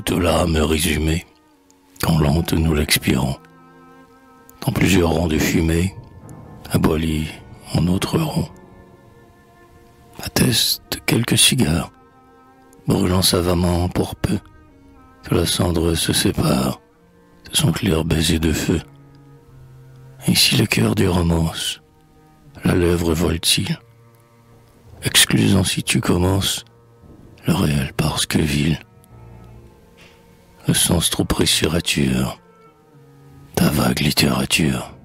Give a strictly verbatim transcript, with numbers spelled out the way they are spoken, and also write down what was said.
toute l'âme résumée, quand lente nous l'expirons. Dans plusieurs rangs de fumée, abolis en autres ronds. Atteste quelques cigares, brûlant savamment pour peu que la cendre se sépare de son clair baiser de feu. Et si le cœur du romance, la lèvre vole-t-il, exclusant si tu commences le réel parce que vil, le sens trop précieux rature ta vague littérature.